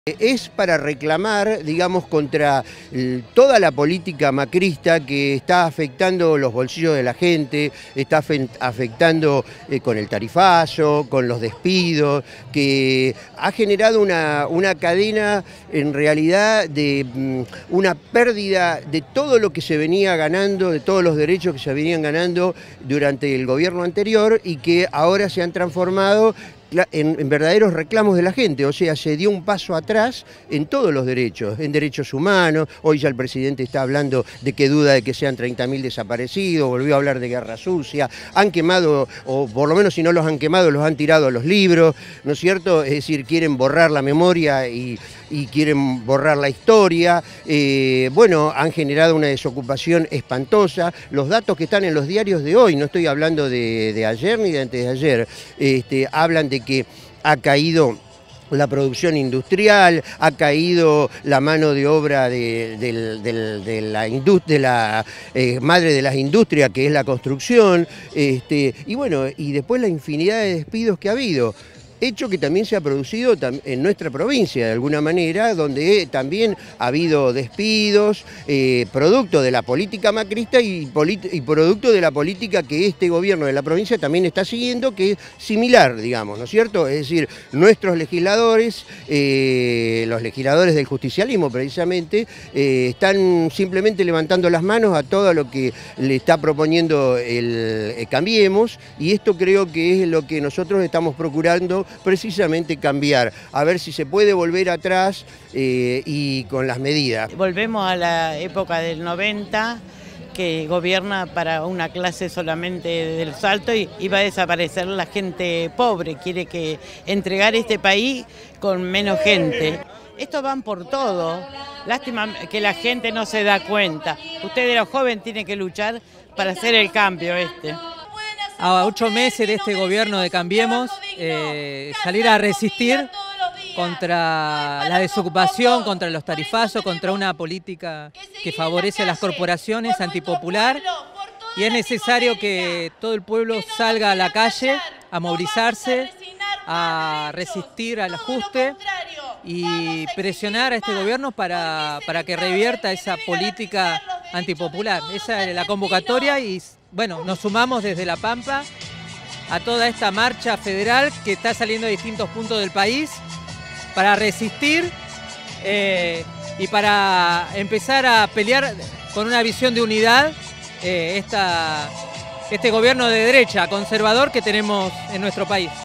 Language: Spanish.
Es para reclamar, digamos, contra toda la política macrista que está afectando los bolsillos de la gente, está afectando con el tarifazo, con los despidos, que ha generado una cadena en realidad de una pérdida de todo lo que se venía ganando, de todos los derechos que se venían ganando durante el gobierno anterior y que ahora se han transformado en verdaderos reclamos de la gente. O sea, se dio un paso atrás en todos los derechos, en derechos humanos. Hoy ya el presidente está hablando de que duda de que sean 30.000 desaparecidos, volvió a hablar de guerra sucia, han quemado, o por lo menos si no los han quemado, los han tirado a los libros, ¿no es cierto? Es decir, quieren borrar la memoria y quieren borrar la historia. Bueno, han generado una desocupación espantosa. Los datos que están en los diarios de hoy, no estoy hablando de ayer ni de antes de ayer, hablan de que ha caído la producción industrial, ha caído la mano de obra de la industria, madre de las industrias, que es la construcción, y bueno, y después la infinidad de despidos que ha habido. Hecho que también se ha producido en nuestra provincia, de alguna manera, donde también ha habido despidos, producto de la política macrista y producto de la política que este gobierno de la provincia también está siguiendo, que es similar, digamos, ¿no es cierto? Es decir, nuestros legisladores, los legisladores del justicialismo precisamente, están simplemente levantando las manos a todo lo que le está proponiendo el Cambiemos, y esto creo que es lo que nosotros estamos procurando precisamente cambiar, a ver si se puede volver atrás y con las medidas. Volvemos a la época del 90, que gobierna para una clase solamente del Salto y va a desaparecer la gente pobre, quiere entregar este país con menos gente. Estos van por todo, lástima que la gente no se da cuenta. Ustedes los jóvenes tienen que luchar para hacer el cambio A 8 meses de este gobierno de Cambiemos, salir a resistir contra la desocupación, contra los tarifazos, contra una política que favorece a las corporaciones, antipopular, y es necesario que todo el pueblo salga a la calle a movilizarse, a resistir al ajuste y presionar a este gobierno para que revierta esa política antipopular. Esa es la convocatoria y bueno, nos sumamos desde La Pampa a toda esta marcha federal que está saliendo de distintos puntos del país para resistir y para empezar a pelear con una visión de unidad este gobierno de derecha conservador que tenemos en nuestro país.